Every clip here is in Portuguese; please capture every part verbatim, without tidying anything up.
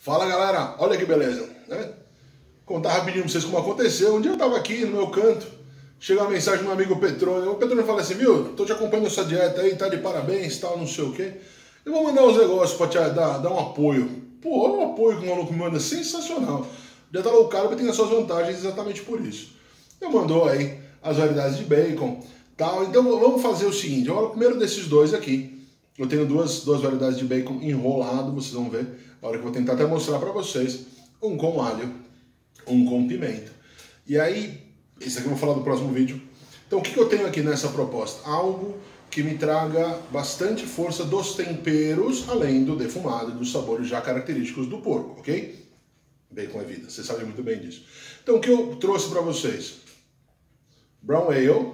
Fala galera, olha que beleza, né? Contar rapidinho pra vocês como aconteceu. Um dia eu tava aqui no meu canto, chegou uma mensagem do meu amigo Petrone. O Petrone fala assim, viu, tô te acompanhando essa dieta aí, tá de parabéns, tal, não sei o quê. Eu vou mandar uns negócios pra te dar, dar um apoio. Pô, olha o apoio que o maluco me manda, sensacional. Já tá low carb, tem as suas vantagens exatamente por isso. Eu mandou aí as variedades de bacon, tal. Então vamos fazer o seguinte, olha o primeiro desses dois aqui. Eu tenho duas, duas variedades de bacon enrolado, vocês vão ver. A hora que eu vou tentar até mostrar para vocês. Um com alho, um com pimenta. E aí, esse aqui eu vou falar do próximo vídeo. Então o que, que eu tenho aqui nessa proposta? Algo que me traga bastante força dos temperos, além do defumado e dos sabores já característicos do porco, ok? Bacon é vida, vocês sabem muito bem disso. Então o que eu trouxe para vocês? Brown Ale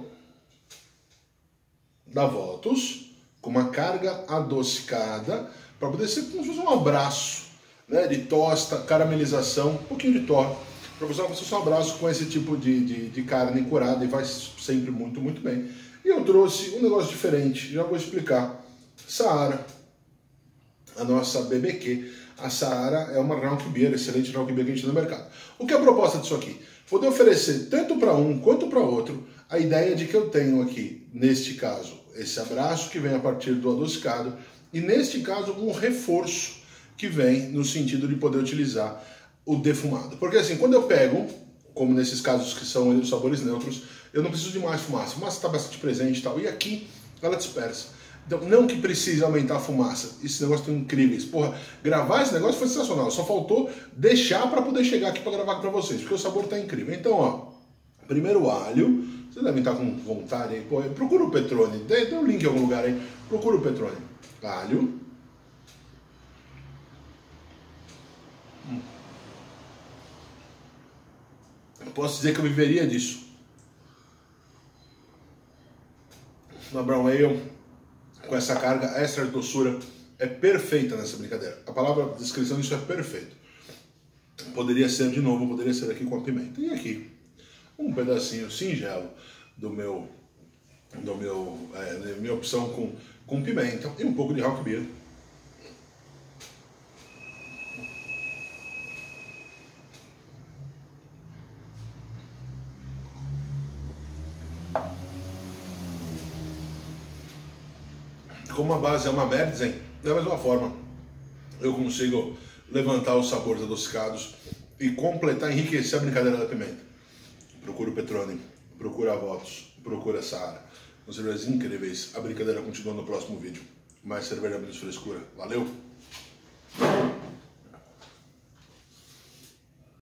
da Votus, com uma carga adocicada, para poder ser como se fosse um abraço, né, de tosta, caramelização, um pouquinho de torre, para você fazer um abraço com esse tipo de, de, de carne curada e vai sempre muito, muito bem. E eu trouxe um negócio diferente, já vou explicar. Saara, a nossa B B Q. A Saara é uma Rauch Beer, excelente Rauch Beer que a gente tem no mercado. O que é a proposta disso aqui? Poder oferecer tanto para um quanto para outro a ideia de que eu tenho aqui, neste caso, esse abraço que vem a partir do adocicado e, neste caso, um reforço que vem no sentido de poder utilizar o defumado. Porque assim, quando eu pego, como nesses casos que são os sabores neutros, eu não preciso de mais fumaça. A fumaça está bastante presente e tal, e aqui ela dispersa. Então, não que precise aumentar a fumaça. Esses negócios estão incríveis. Porra, gravar esse negócio foi sensacional. Só faltou deixar para poder chegar aqui para gravar para vocês, porque o sabor está incrível. Então, ó, primeiro o alho. Vocês devem estar com vontade aí. Pô, procura o Petrone. Tem, tem um link em algum lugar aí. Procura o Petrone. Alho. Hum. Eu posso dizer que eu viveria disso. Uma Brown Ale, com essa carga extra de doçura, é perfeita nessa brincadeira. A palavra descrição disso é perfeito. Poderia ser de novo, poderia ser aqui com a pimenta. E aqui, um pedacinho singelo do meu, do meu, é, minha opção com, com pimenta e um pouco de Rauch Beer. Como a base é uma Märzen, da mesma forma eu consigo levantar os sabores adocicados e completar, enriquecer a brincadeira da pimenta. Procura o Petrone, procura a Votus, procura a Saara. São cervejas incríveis. A brincadeira continua no próximo vídeo. Mais cerveja, menos frescura. Valeu!